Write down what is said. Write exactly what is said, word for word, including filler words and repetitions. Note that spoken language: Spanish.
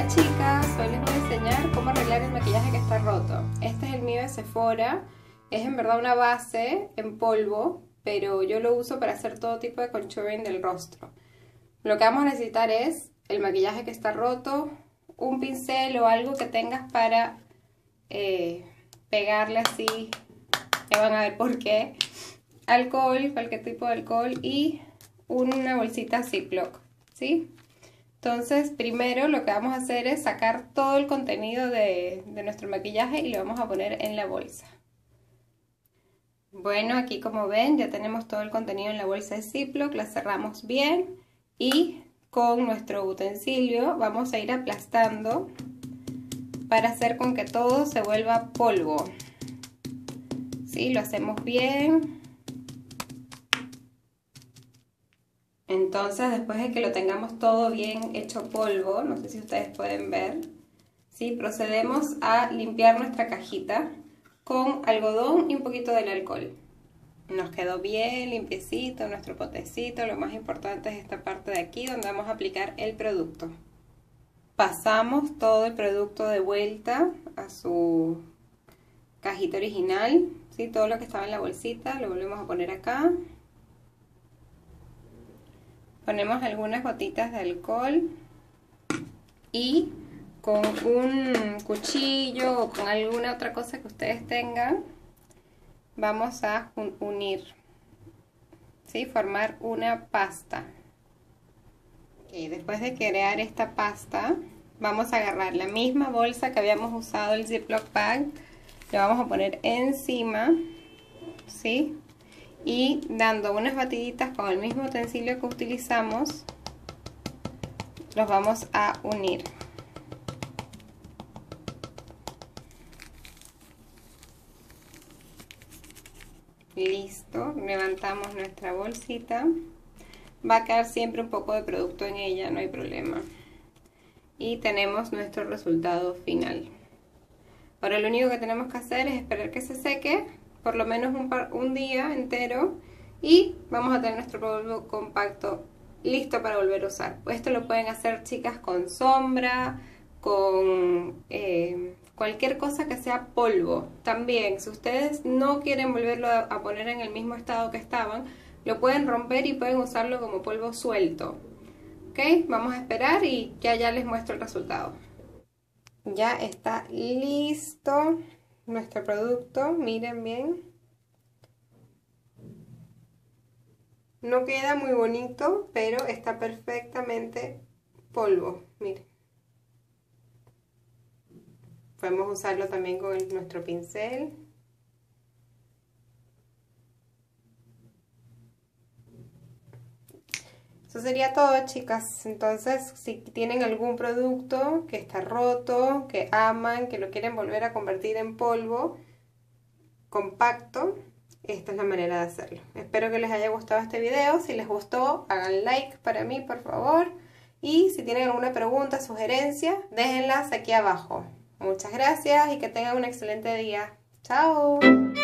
Hola chicas, hoy les voy a enseñar cómo arreglar el maquillaje que está roto. Este es el mío de Sephora, es en verdad una base en polvo, pero yo lo uso para hacer todo tipo de contouring del rostro. Lo que vamos a necesitar es el maquillaje que está roto, un pincel o algo que tengas para eh, pegarle así, ya van a ver por qué, alcohol, cualquier tipo de alcohol y una bolsita Ziploc, ¿sí? Entonces, primero lo que vamos a hacer es sacar todo el contenido de, de nuestro maquillaje y lo vamos a poner en la bolsa. Bueno, aquí como ven ya tenemos todo el contenido en la bolsa de Ziploc, la cerramos bien y con nuestro utensilio vamos a ir aplastando para hacer con que todo se vuelva polvo. ¿Sí? Lo hacemos bien. Entonces, después de que lo tengamos todo bien hecho polvo, no sé si ustedes pueden ver, ¿sí? Procedemos a limpiar nuestra cajita con algodón y un poquito del alcohol. Nos quedó bien limpiecito nuestro potecito. Lo más importante es esta parte de aquí donde vamos a aplicar el producto. Pasamos todo el producto de vuelta a su cajita original, ¿sí? Todo lo que estaba en la bolsita lo volvemos a poner acá. Ponemos algunas gotitas de alcohol y con un cuchillo o con alguna otra cosa que ustedes tengan vamos a unir, ¿sí? Formar una pasta. Okay, después de crear esta pasta vamos a agarrar la misma bolsa que habíamos usado, el Ziploc bag, le vamos a poner encima, ¿sí? Y dando unas batiditas con el mismo utensilio que utilizamos, los vamos a unir. Listo, levantamos nuestra bolsita. Va a quedar siempre un poco de producto en ella, no hay problema. Y tenemos nuestro resultado final. Ahora lo único que tenemos que hacer es esperar que se seque por lo menos un, par, un día entero y vamos a tener nuestro polvo compacto listo para volver a usar. Esto lo pueden hacer chicas con sombra, con eh, cualquier cosa que sea polvo. También, si ustedes no quieren volverlo a, a poner en el mismo estado que estaban, lo pueden romper y pueden usarlo como polvo suelto. Ok, vamos a esperar y ya ya les muestro el resultado. Ya está listo nuestro producto, miren bien. No queda muy bonito, pero está perfectamente polvo, miren. Podemos usarlo también con el, nuestro pincel. Eso sería todo, chicas. Entonces, si tienen algún producto que está roto, que aman, que lo quieren volver a convertir en polvo compacto, esta es la manera de hacerlo. Espero que les haya gustado este video. Si les gustó, hagan like para mí, por favor. Y si tienen alguna pregunta, sugerencia, déjenlas aquí abajo. Muchas gracias y que tengan un excelente día. ¡Chao!